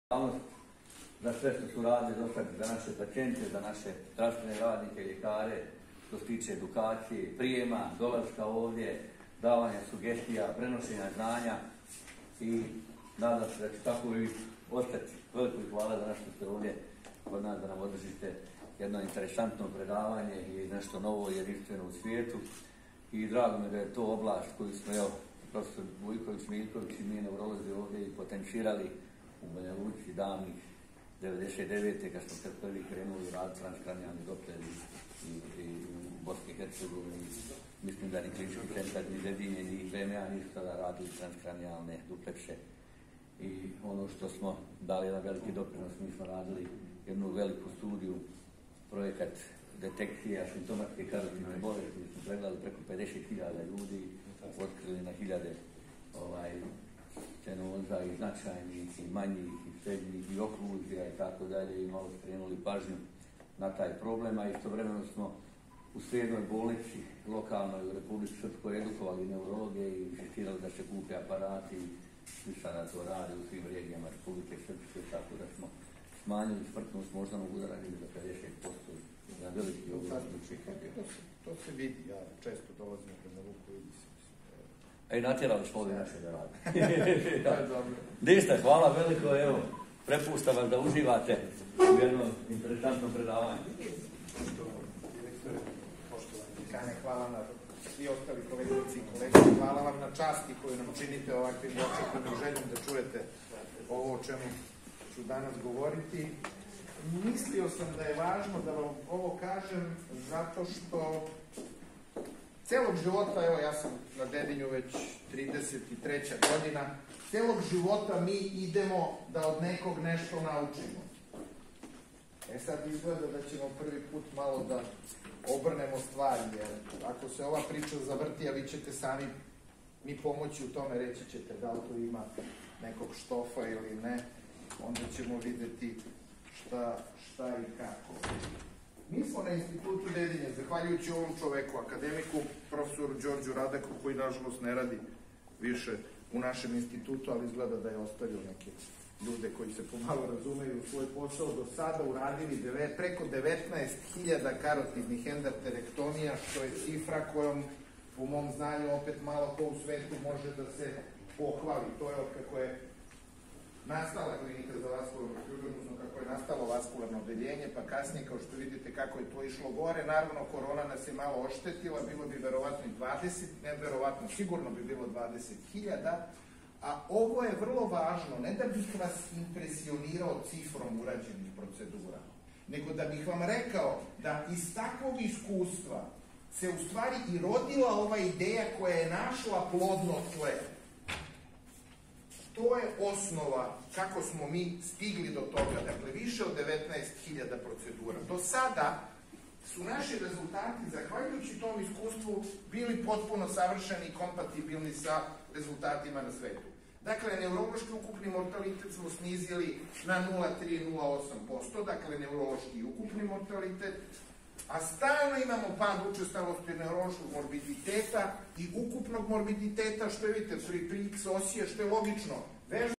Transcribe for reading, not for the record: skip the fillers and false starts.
za sve što su radili do sad, za naše pacijente, za naše zdravstvene radnike, ljekare, što se tiče edukacije, prijema, dolaska ovdje, davanja sugestija, prenošenja znanja i nadam se da će tako i ostati. Veliko hvala za nas što ste ovdje kod nas, da nam održite jedno interesantno predavanje i nešto novo jedinstveno u svijetu. I drago mi da je to oblast koju smo, evo, profesor Vujković, Miljković i mi neurolozi ovdje i potencirali u Banja Luci davnih 99. kad smo prvi krenuli raditi transkranijalni doppler i u Bosni i Hercegovini. Mislim da ni klinički centar, ni Dedinje, ni VMA nisu tada radili transkranijalne duplekse. I ono što smo dali jedan veliki doprinos, mi smo radili jednu veliku studiju, projekat detekcije asimptomatske karotidne bolesti, gdje smo pregledali preko 50.000 ljudi, otkrili na hiljade stenoza i značajnih i manjih i srednjih i okluzija i tako dalje, i malo skrenuli pažnju na taj problem, a istovremeno smo u srednjoj bolnici lokalnoj u Republici Srpskoj edukovali neurologe i insistirali da se kupe aparati i svi sada to rade u svim regijama Republike Srpske, tako da smo smanjili smrtnost moždanog udara za 50%. Na veliki To se vidi, ja često dolazim u Banja Luku i vidi se. A i natjerali smo ovdje naše da rade. Ništa, hvala veliko, evo, prepuštam vas da uživate u jednom interesantnom predavanju. Direktore, poštovani dekane, hvala na svi ostali koleginici i kolege, hvala vam na časti koju nam činite ovakvim očekujem željom da čujete ovo o čemu ću danas govoriti. Mislio sam da je važno da vam ovo kažem zato što celog života, evo ja sam na Dedinju već 33. godina, celog života mi idemo da od nekog nešto naučimo. Sad izgleda da ćemo prvi put malo da obrnemo stvari, jer ako se ova priča zavrti, a vi ćete sami mi pomoći u tome, reći ćete da li to ima nekog štofa ili ne, onda ćemo vidjeti šta i kako. Mi smo na institutu Dedinje, zahvaljujući ovom čoveku, akademiku, profesoru Đorđu Radaku, koji nažalost ne radi više u našem institutu, ali izgleda da je ostavio neke ljude koji se pomalo razumeju u svoj posao, do sada uradili preko 19.000 karotidnih endarterektomija, što je cifra kojom, po mom znanju, opet malo ko u svetu može da se pohvali. To je od kako je nastala klinika za vaskularnu hirurgiju, odnosno kako je nastalo vaskularno odeljenje, pa kasnije, kao što vidite kako je to išlo gore. Naravno, korona nas je malo oštetila, bilo bi verovatno i 20, ne verovatno, sigurno bi bilo 20.000, a ovo je vrlo važno, ne da bih vas impresionirao cifrom urađenih procedura, nego da bih vam rekao da iz takvog iskustva se u stvari i rodila ova ideja koja je našla plodno tle. To je osnova kako smo mi stigli do toga, dakle više od 19.000 procedura. Do sada su naši rezultati, zahvaljujući tom iskustvu, bili potpuno savršeni i kompatibilni sa rezultatima na svetu. Dakle, neurološki ukupni mortalitet smo snizili na 0,3-0,8%, dakle neurološki ukupni mortalitet, a stalno imamo pad učestalosti neurološkog morbiditeta i ukupnog morbiditeta, što je, vidite, pri X osije, što je logično.